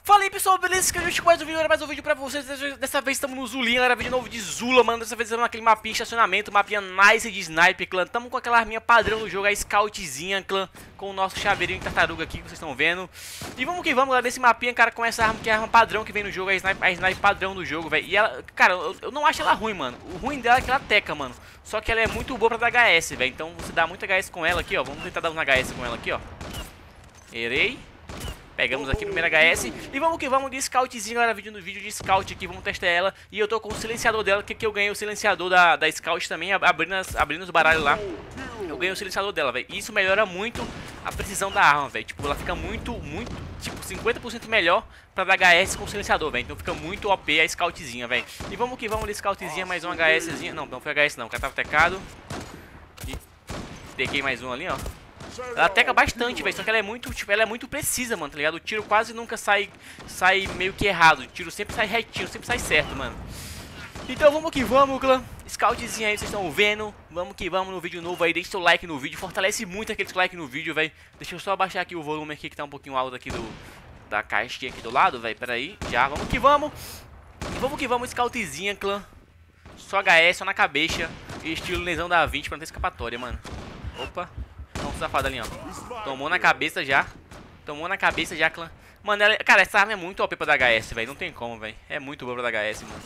Fala aí pessoal, beleza? Que a gente mais um vídeo, mais um vídeo pra vocês. Dessa vez estamos no Zulinha, galera, vídeo novo de Zula, mano. Dessa vez estamos naquele mapinha de estacionamento, mapinha nice de sniper, clã. Tamo com aquela arminha padrão do jogo, a scoutzinha, clã. Com o nosso chaveirinho de tartaruga aqui, que vocês estão vendo. E vamos que vamos, galera, nesse mapinha, cara, com essa arma que é a arma padrão que vem no jogo, a sniper padrão do jogo, velho. E ela, cara, eu não acho ela ruim, mano. O ruim dela é que ela teca, mano. Só que ela é muito boa pra dar HS, velho. Então você dá muito HS com ela aqui, ó. Vamos tentar dar um HS com ela aqui, ó. Errei. Pegamos aqui o primeiro HS e vamos que vamos de scoutzinho, galera, vídeo de scout aqui, vamos testar ela. E eu tô com o silenciador dela, que eu ganhei o silenciador da scout também, abrindo os baralhos lá. Eu ganhei o silenciador dela, velho. Isso melhora muito a precisão da arma, velho. Tipo, ela fica muito, tipo, 50% melhor pra dar HS com o silenciador, velho. Então fica muito OP a scoutzinha, velho. E vamos que vamos de scoutzinha, mais um HSzinha. Não foi HS não, o cara tava tecado. E peguei mais um ali, ó. Ela teca bastante, velho, só que ela é muito, tipo, ela é muito precisa, mano, tá ligado? O tiro quase nunca sai meio que errado. O tiro sempre sai retinho, sempre sai certo, mano. Então vamos que vamos, clã. Scoutzinho aí, vocês estão vendo. Vamos que vamos no vídeo novo aí. Deixa seu like no vídeo, fortalece muito aquele like no vídeo, velho. Deixa eu só abaixar aqui o volume aqui, que tá um pouquinho alto aqui da caixinha aqui do lado, velho. Pera aí, já, vamos que vamos. Vamos que vamos, scoutzinha, clã. Só HS, só na cabeça. Estilo lesão da 20 pra não ter escapatória, mano. Opa. Um safado ali, ó. Tomou na cabeça já. Tomou na cabeça já, clã. Mano, cara, essa arma é muito OP pra dar HS, velho. Não tem como, velho. É muito boa pra dar HS, mano.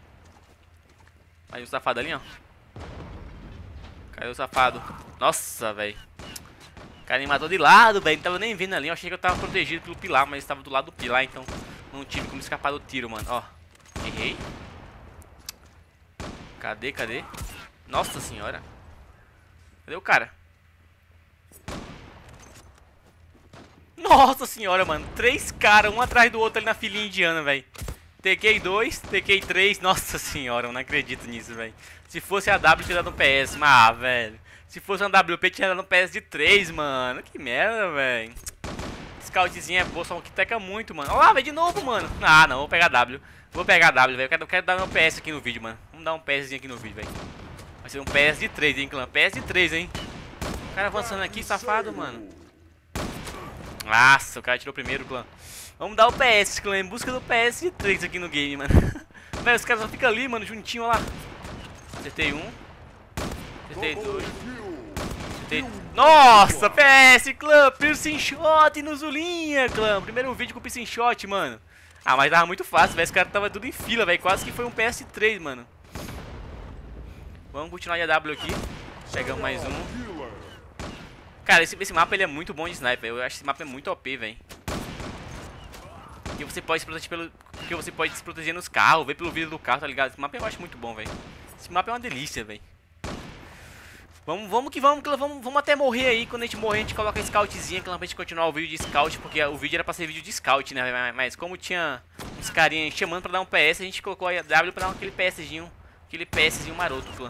Aí o safado ali, ó. Caiu o safado. Nossa, velho. O cara me matou de lado, velho. Não tava nem vendo ali. Eu achei que eu tava protegido pelo pilar, mas estava do lado do pilar, então não tive como escapar do tiro, mano. Ó. Errei. Cadê? Nossa senhora. Cadê o cara? Nossa senhora, mano. 3 caras, um atrás do outro ali na filinha indiana, velho. TK 2, TK 3. Nossa senhora, eu não acredito nisso, velho. Se fosse a W, tinha dado um PS. Mas, velho. Se fosse uma WP, tinha dado um PS de 3, mano. Que merda, velho. Scoutzinha é boa, só que teca muito, mano. Olha lá, velho, de novo, mano. Ah, não, vou pegar W. Vou pegar W, velho. Eu quero dar um PS aqui no vídeo, mano. Vamos dar um PSzinho aqui no vídeo, velho. Vai ser um PS de 3, hein, clã. PS de 3, hein. O cara avançando aqui, safado, mano. Nossa, o cara tirou primeiro, clã. Vamos dar o PS, clã, em busca do PS de 3 aqui no game, mano. Velho, os caras só ficam ali, mano, juntinho, olha lá. Acertei um. Acertei dois. Acertei... Nossa, PS, clã, piercing shot no Zulinha, clã. Primeiro vídeo com piercing shot, mano. Ah, mas tava muito fácil, velho, esse cara tava tudo em fila, velho. Quase que foi um PS3, mano. Vamos continuar de AW aqui. Pegamos mais um. Cara, esse mapa ele é muito bom de sniper. Eu acho que esse mapa é muito OP, velho. Porque você pode se proteger nos carros, ver pelo vidro do carro, tá ligado? Esse mapa eu acho muito bom, velho. Esse mapa é uma delícia, velho. Vamos que vamos, vamos até morrer aí. Quando a gente morrer, a gente coloca a scoutzinha pra gente continuar o vídeo de scout, porque o vídeo era pra ser vídeo de scout, né? Mas como tinha uns carinhas chamando pra dar um PS, a gente colocou a W pra dar aquele PSzinho maroto, clã.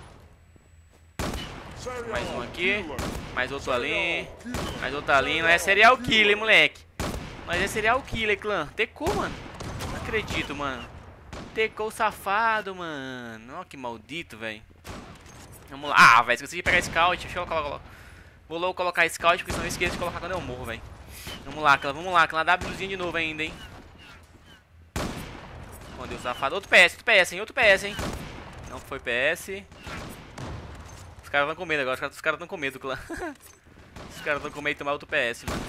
Mais um aqui, mais outro ali, mais outro ali. Não é serial killer, moleque. Mas é serial killer, clã. Tecou, mano. Não acredito, mano. Tecou safado, mano. Ó, que maldito, velho. Vamos lá. Ah, velho, esqueci de pegar scout. Deixa eu colocar. Vou logo colocar scout, porque senão eu esqueço de colocar quando eu morro, velho. Vamos lá, clã. Vamos lá, clã. Wzinho de novo ainda, hein. Escondeu o safado. Outro PS, hein. Outro PS, hein. Não foi PS. Os caras estão com medo agora, os caras estão com medo, clã. Os caras estão com medo de tomar outro PS, mano.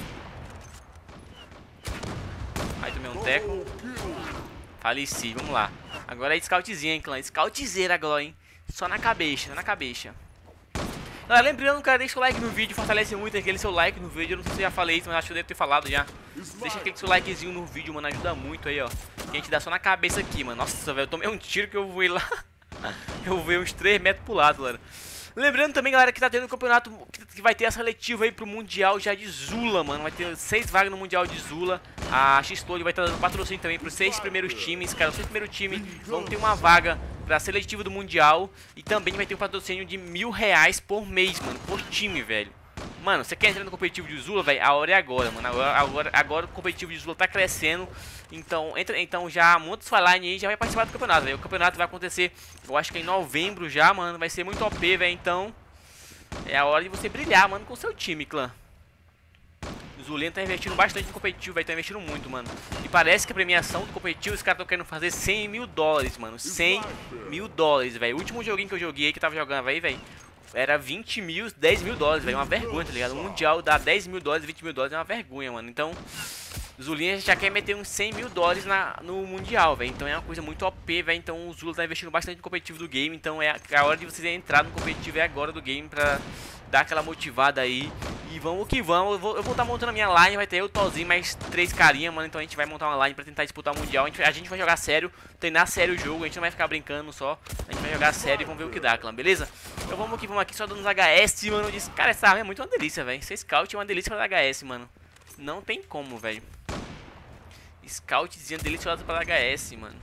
Aí tomei um teco. Faleci, vamos lá. Agora é scoutzinha, hein, clã. Scoutzeira agora, hein. Só na cabeça, na cabeça. Galera, lembrando, cara, deixa o like no vídeo, fortalece muito aquele seu like no vídeo. Eu não sei se eu já falei isso, mas acho que eu devo ter falado já. Deixa aquele seu likezinho no vídeo, mano, ajuda muito aí, ó. Que a gente dá só na cabeça aqui, mano. Nossa, velho, eu tomei um tiro que eu voei lá. Eu voei uns 3 metros pro lado, galera. Lembrando também, galera, que tá tendo um campeonato que vai ter a seletiva aí pro Mundial já de Zula, mano. Vai ter 6 vagas no Mundial de Zula. A X-Tole vai estar dando patrocínio também pros 6 primeiros times. Cara, os 6 primeiros times vão ter uma vaga pra seletiva do Mundial. E também vai ter um patrocínio de R$1000 por mês, mano, por time, velho. Mano, você quer entrar no competitivo de Zula, velho? A hora é agora, mano. Agora o competitivo de Zula tá crescendo. Então já monta sua line aí e já vai participar do campeonato, velho. O campeonato vai acontecer, eu acho que em novembro já, mano. Vai ser muito OP, velho. Então é a hora de você brilhar, mano, com seu time, clã. O Zulian tá investindo bastante no competitivo, velho. Tá investindo muito, mano. E parece que a premiação do competitivo, os caras estão querendo fazer 100 mil dólares, mano. 100 mil dólares, velho. O último joguinho que eu joguei, que eu tava jogando aí, velho, era 20 mil, 10 mil dólares, velho. Uma vergonha, tá ligado? O Mundial dá 10 mil dólares, 20 mil dólares é uma vergonha, mano. Então, o Zulian já quer meter uns 100 mil dólares no Mundial, velho. Então é uma coisa muito OP, velho. Então o Zula tá investindo bastante no competitivo do game. Então é a hora de vocês entrar no competitivo, é agora do game pra dar aquela motivada aí. E vamos que vamos. Eu vou estar montando a minha line. Vai ter eu, Tozinho, mais 3 carinha, mano. Então a gente vai montar uma line pra tentar disputar o Mundial. A gente vai jogar sério, treinar sério o jogo. A gente não vai ficar brincando só. A gente vai jogar sério e vamos ver o que dá, clã, beleza? Então vamos aqui só dando os HS, mano. Cara, essa arma é muito uma delícia, velho. Ser scout é uma delícia pra HS, mano. Não tem como, velho. Scoutzinha deliciosa para HS, mano.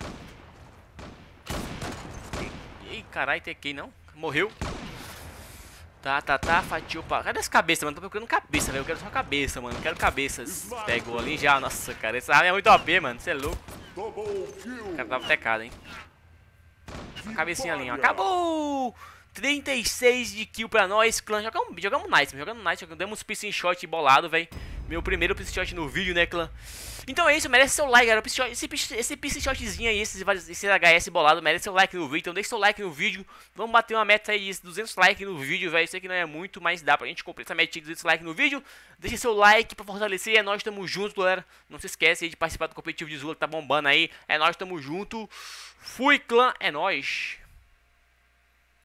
Ih, caralho, TK não? Morreu. Tá, fatiou pra... Cadê essa cabeça, mano? Tô procurando cabeça, velho. Eu quero só cabeça, mano. Eu quero cabeças. Pegou ali já. Nossa, cara. Essa arma é muito OP, mano. Você é louco. O cara tava tecado, hein? Uma cabecinha ali, ó. Acabou! 36 de kill pra nós, clã. Jogamos nice, demos piercing shot bolado, velho. Meu primeiro piercing shot no vídeo, né, clã? Então é isso, merece seu like, galera. Esse piercing shotzinho aí, esse HS bolado, merece seu like no vídeo. Então deixa seu like no vídeo. Vamos bater uma meta aí de 200 likes no vídeo, velho. Sei que não é muito, mas dá pra gente cumprir essa meta de 200 likes no vídeo. Deixa seu like pra fortalecer. É nóis, tamo junto, galera. Não se esquece aí de participar do competitivo de Zula que tá bombando aí. É nóis, tamo junto. Fui, clã, é nóis.